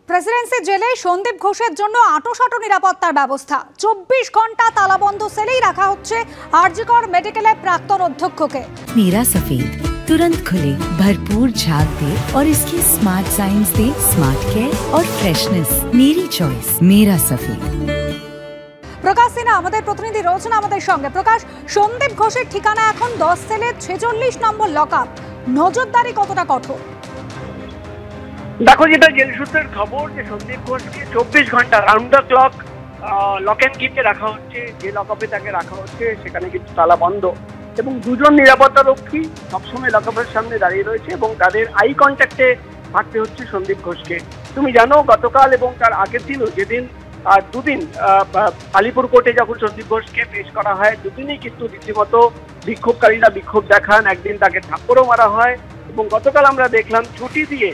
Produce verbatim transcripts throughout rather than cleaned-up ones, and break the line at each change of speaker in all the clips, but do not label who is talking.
Presidency জেলে সন্দীপ ঘোষের জন্য আঁটোসাঁটো নিরাপত্তার ব্যবস্থা। চব্বিশ ঘন্টা তালাবন্ধ সেলেই রাখা হচ্ছে আরজিকর মেডিকেলের প্রাক্তন অধ্যক্ষকে।
नीरा सफेद तुरंत खुले, भरपूर झाग दे और इसकी स्मार्ट साइंस दे स्मार्ट केयर और फ्रेशनेस। मेरी चॉइस मेरा सफेद।
প্রকাশ সিনহা আমাদের প্রতিনিধি রয়েছেন আমাদের সঙ্গে। প্রকাশ, সন্দীপ ঘোষের ঠিকানা এখন দশ সেলের ছেচল্লিশ নম্বর লকআপ। নজরদারি কতটা কঠোর?
দেখো, যেটা জেল সূত্রের খবর যে সন্দীপ ঘোষকে চব্বিশ ঘন্টা round the clock lock and কিতে রাখা হচ্ছে। যে লকআপে তাকে রাখা হচ্ছে সেখানে কিন্তু তালা বন্ধ এবং দুজন নিরাপত্তা রক্ষী সবসময় লকআপের সামনে দাঁড়িয়ে রয়েছে এবং তাদের আই কন্ট্যাক্টে থাকতে হচ্ছে সন্দীপ ঘোষকে। তুমি জানো, গতকাল এবং তার আগের দিনও, যেদিন দুদিন আলিপুর কোর্টে যখন সন্দীপ ঘোষকে পেশ করা হয়, দুদিনই কিন্তু রীতিমতো বিক্ষোভকারীরা বিক্ষোভ দেখান। একদিন তাকে থাপ্পড়ও মারা হয় এবং গতকাল আমরা দেখলাম ছুটি দিয়ে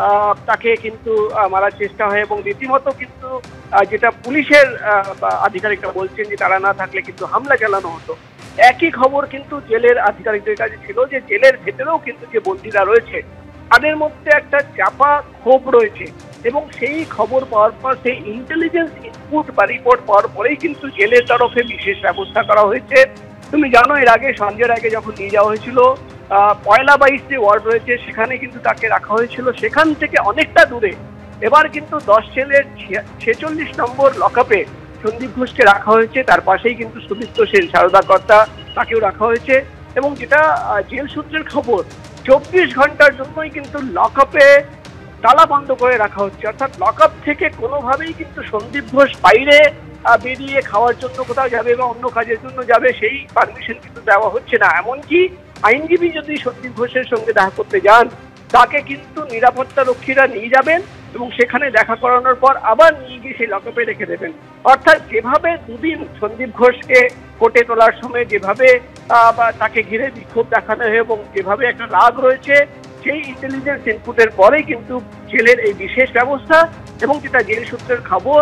তাকে কিন্তু মারার চেষ্টা হয় এবং রীতিমতো কিন্তু যেটা পুলিশের আধিকারিকরা বলছেন যে তারা না থাকলে কিন্তু হামলা চালানো হতো। একই খবর কিন্তু জেলের আধিকারিকদের কাছে ছিল যে জেলের ভেতরেও কিন্তু যে বন্দীরা রয়েছে তাদের মধ্যে একটা চাপা ক্ষোভ রয়েছে এবং সেই খবর পাওয়ার পর, সেই ইন্টেলিজেন্স ইনপুট বা রিপোর্ট পাওয়ার পরেই কিন্তু জেলের তরফে বিশেষ ব্যবস্থা করা হয়েছে। তুমি জানো, এর আগে সঞ্জয়ের আগে যখন নিয়ে যাওয়া হয়েছিল পয়লা বাইশ যে ওয়ার্ড রয়েছে সেখানে কিন্তু তাকে রাখা হয়েছিল, সেখান থেকে অনেকটা দূরে। এবার কিন্তু দশ সেলের ছেচল্লিশ নম্বর লকআপে সন্দীপ ঘোষকে রাখা হয়েছে। তার পাশেই কিন্তু সুদীপ্ত সেন সারদা কর্তা, তাকেও রাখা হয়েছে এবং যেটা জেল সূত্রের খবর, চব্বিশ ঘন্টার জন্যই কিন্তু লকআপে তালা বন্ধ করে রাখা হচ্ছে। অর্থাৎ লকআপ থেকে কোনোভাবেই কিন্তু সন্দীপ ঘোষ বাইরে বেরিয়ে খাওয়ার জন্য কোথাও যাবে বা অন্য কাজের জন্য যাবে সেই পারমিশন কিন্তু দেওয়া হচ্ছে না। এমনকি আইনজীবী যদি সন্দীপ ঘোষের সঙ্গে দেখা করতে যান, তাকে কিন্তু নিরাপত্তা রক্ষীরা নিয়ে যাবেন এবং সেখানে দেখা করানোর পর আবার নিয়ে গিয়ে সেই লকআপে রেখে দেবেন। অর্থাৎ যেভাবে দুদিন সন্দীপ ঘোষকে কোর্টে তোলার সময় যেভাবে তাকে ঘিরে বিক্ষোভ দেখানো হয় এবং যেভাবে একটা রাগ রয়েছে, সেই ইন্টেলিজেন্স ইনপুটের পরেই কিন্তু জেলের এই বিশেষ ব্যবস্থা এবং যেটা জেল সূত্রের খবর,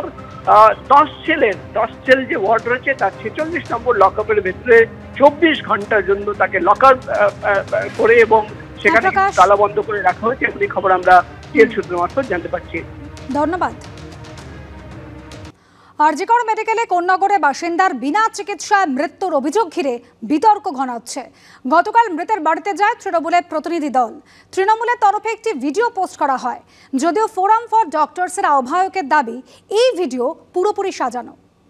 দশ সেলের দশ সেল যে ওয়ার্ড রয়েছে তার ছেচল্লিশ নম্বর লকআপের ভেতরে চব্বিশ ঘন্টার জন্য তাকে লকআপ করে এবং সেখানে তালা বন্ধ করে রাখা হয়েছে। এই খবর আমরা জেল সূত্র মারফত জানতে পারছি।
ধন্যবাদ। আরজিকর মেডিকেলে কোন্নগরে বাসিন্দার বিনা চিকিৎসায় মৃত্যুর অভিযোগ ঘিরে বিতর্ক ঘনাচ্ছে। গতকাল মৃতের বাড়িতে যায় তৃণমূলের প্রতিনিধি দল। তৃণমূলের তরফে একটি ভিডিও পোস্ট করা হয়, যদিও ফোরাম ফর ডক্টরসের আহ্বায়কের দাবি এই ভিডিও পুরোপুরি সাজানো।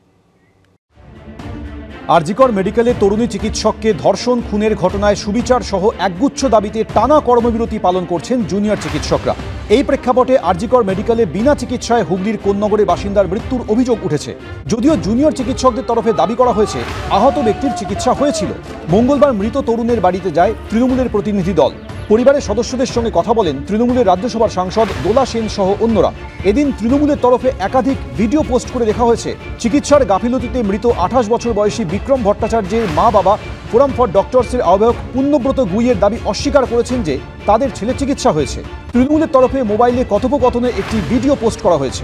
আরজিকর মেডিকেলে তরুণী চিকিৎসককে ধর্ষণ খুনের ঘটনায় সুবিচার সহ একগুচ্ছ দাবিতে টানা কর্মবিরতি পালন করছেন জুনিয়র চিকিৎসকরা। এই প্রেক্ষাপটে আরজিকর মেডিকেলে বিনা চিকিৎসায় হুগলির কোন্নগরে বাসিন্দার মৃত্যুর অভিযোগ উঠেছে। যদিও জুনিয়র চিকিৎসকদের তরফে দাবি করা হয়েছে আহত ব্যক্তির চিকিৎসা হয়েছিল। মঙ্গলবার মৃত তরুণের বাড়িতে যায় তৃণমূলের প্রতিনিধি দল। পরিবারের সদস্যদের সঙ্গে কথা বলেন তৃণমূলের রাজ্যসভার সাংসদ দোলা সেন সহ অন্যরা। এদিন তৃণমূলের তরফে একাধিক ভিডিও পোস্ট করে দেখা হয়েছে চিকিৎসার গাফিলতিতে মৃত আঠাশ বছর বয়সী বিক্রম ভট্টাচার্যের মা বাবা ফোরাম ফর ডক্টরসের আহ্বায়ক পুণ্যব্রত গুইয়ের দাবি অস্বীকার করেছেন যে তাদের ছেলে চিকিৎসা হয়েছে। তৃণমূলের তরফে মোবাইলে কথোপকথনের একটি ভিডিও পোস্ট করা হয়েছে।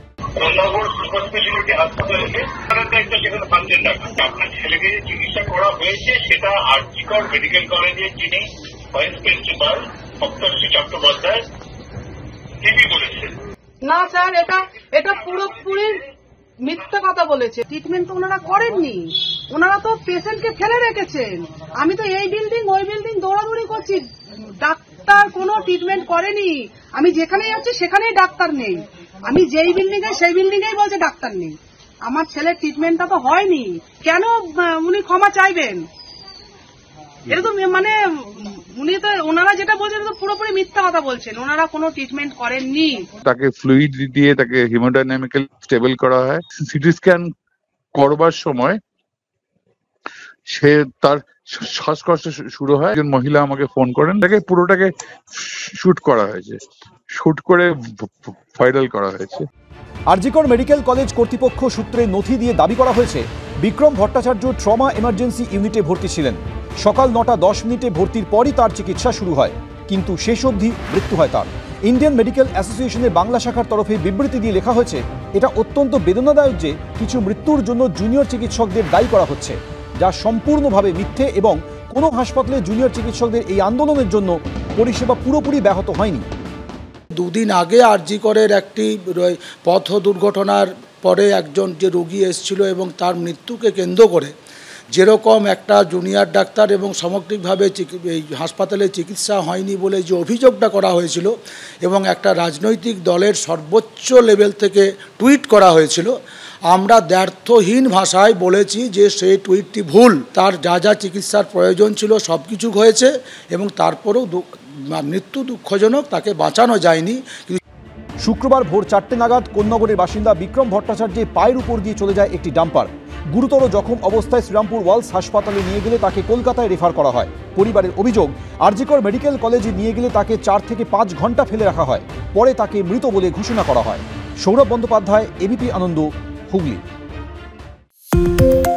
আপনার ছেলেকে চিকিৎসা করা হয়েছে, সেটা আরজিকর মেডিকেল কলেজের যিনি ভাইস প্রিন্সিপাল সপ্তর্ষি চট্টোপাধ্যায় তিনি বলেছেন।
না স্যার, এটা এটা পুরোপুরি মিথ্যা কথা বলেছে। ট্রিটমেন্ট তো ওনারা করেননি, ওনারা তো পেশেন্টকে ফেলে রেখেছেন। আমি তো এই বিল্ডিং ওই বিল্ডিং দৌড়াদৌড়ি করছি, ডাক্তার কোনো ট্রিটমেন্ট করেনি। আমি যেখানেই যাচ্ছি সেখানেই ডাক্তার নেই। আমি যেই বিল্ডিং এ সেই বিল্ডিং এই বলছে ডাক্তার নেই। আমার ছেলের ট্রিটমেন্টটা তো হয়নি, কেন উনি ক্ষমা চাইবেন? এটা তো মানে উনি তো ওনারা যেটা বলছেন তো পুরোপুরি মিথ্যা কথা বলছেন। ওনারা কোনো ট্রিটমেন্ট করেননি।
তাকে ফ্লুইড দিয়ে তাকে হিমোডাইনামিক্যালি স্টেবল করা হয়। সিটি স্ক্যান করবার সময় সে তার শ্বাসকষ্ট শুরু হয়। একজন মহিলা আমাকে ফোন করেন, তাকে পুরোটাকে শুট করা হয়েছে, শুট করে ভাইরাল করা হয়েছে।
আরজিকর মেডিকেল কলেজ কর্তৃপক্ষ সূত্রে নথি দিয়ে দাবি করা হয়েছে বিক্রম ভট্টাচার্য ট্রমা এমার্জেন্সি ইউনিটে ভর্তি ছিলেন। সকাল নটা দশ মিনিটে ভর্তির পরই তার চিকিৎসা শুরু হয়, কিন্তু শেষ অবধি মৃত্যু হয় তার। ইন্ডিয়ান মেডিকেল অ্যাসোসিয়েশনের বাংলা শাখার তরফে বিবৃতি দিয়ে লেখা হয়েছে, এটা অত্যন্ত বেদনাদায়ক যে কিছু মৃত্যুর জন্য জুনিয়র চিকিৎসকদের দায়ী করা হচ্ছে, যা সম্পূর্ণভাবে মিথ্যে এবং কোনো হাসপাতালে জুনিয়র চিকিৎসকদের এই আন্দোলনের জন্য পরিষেবা পুরোপুরি ব্যাহত হয়নি।
দুদিন আগে আরজি করের একটি পথ দুর্ঘটনার পরে একজন যে রোগী এসেছিল এবং তার মৃত্যুকে কেন্দ্র করে যেরকম একটা জুনিয়র ডাক্তার এবং সামগ্রিকভাবে এই হাসপাতালে চিকিৎসা হয়নি বলে যে অভিযোগটা করা হয়েছিল এবং একটা রাজনৈতিক দলের সর্বোচ্চ লেভেল থেকে টুইট করা হয়েছিল, আমরা দ্ব্যর্থহীন ভাষায় বলেছি যে সেই টুইটটি ভুল। তার যা যা চিকিৎসার প্রয়োজন ছিল সব কিছু হয়েছে এবং তারপরেও মৃত্যু দুঃখজনক, তাকে বাঁচানো যায়নি।
শুক্রবার ভোর চারটে নাগাদ কোন্নগরের বাসিন্দা বিক্রম ভট্টাচার্যের পায়ের উপর দিয়ে চলে যায় একটি ডাম্পার। গুরুতর জখম অবস্থায় শ্রীরামপুর ওয়ালস হাসপাতালে নিয়ে গেলে তাকে কলকাতায় রেফার করা হয়। পরিবারের অভিযোগ, আরজিকর মেডিকেল কলেজে নিয়ে গেলে তাকে চার থেকে পাঁচ ঘন্টা ফেলে রাখা হয়, পরে তাকে মৃত বলে ঘোষণা করা হয়। সৌরভ বন্দ্যোপাধ্যায়, এবিপি আনন্দ, হুগলি।